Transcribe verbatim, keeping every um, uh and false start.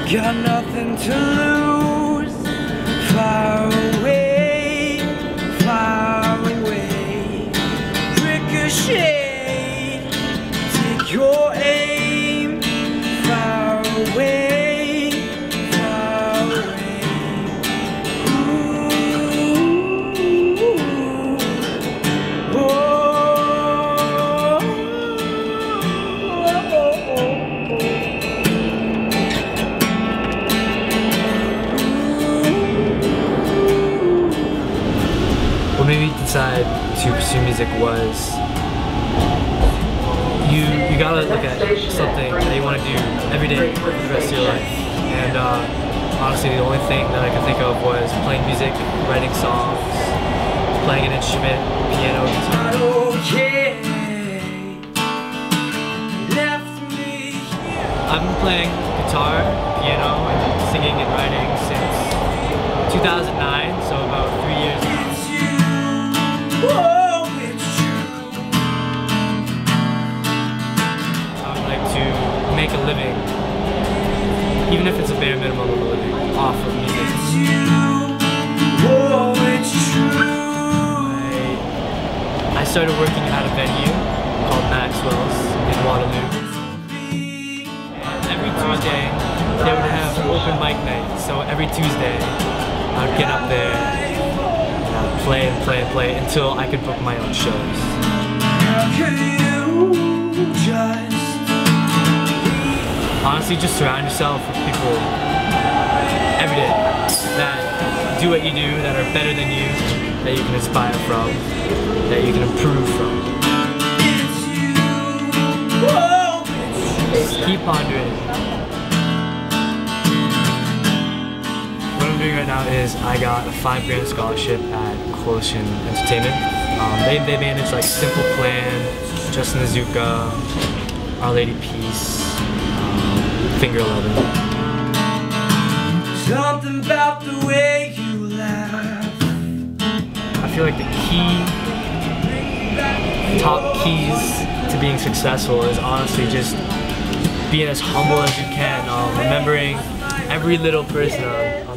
got nothing to lose. Far away, far away. Ricochet, take your aim. Far away, far away. Ooh, oh, oh, oh, oh. What made me decide to pursue music was you you gotta look at something that you want to do every day for the rest of your life. And uh, honestly, the only thing that I could think of was playing music, writing songs, playing an instrument, piano, guitar. I've been playing guitar, piano, and singing and writing since two thousand nine, so about three years now. I would like to make a living, even if it's a bare minimum of a living, off of music. I, I started working at a venue called Maxwell's in Waterloo. And every Tuesday, they would have open mic night. So every Tuesday, I would get up there, play and play and play until I could book my own shows. Honestly, just surround yourself with people every day that do what you do, that are better than you, that you can inspire from, that you can improve from. Just keep on doing it. What I'm doing right now is I got a five grand scholarship at Quotient Entertainment. Um, they, they manage like Simple Plan, Justin Azuka, Our Lady Peace, um, Finger Eleven. Something about the way you laugh. I feel like the key, top keys to being successful is honestly just being as humble as you can, um, remembering every little person on,